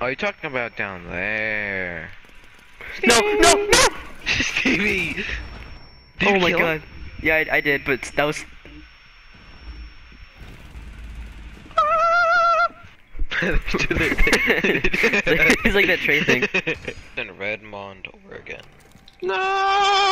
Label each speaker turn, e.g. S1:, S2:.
S1: Oh, you're talking about down there.
S2: No, no, no!
S1: Stevie! Did
S2: Oh
S1: you
S2: my
S1: kill him?
S2: god. Yeah, I did, but that was. It's like that Trey thing.
S1: Then Redmond over again.
S3: No!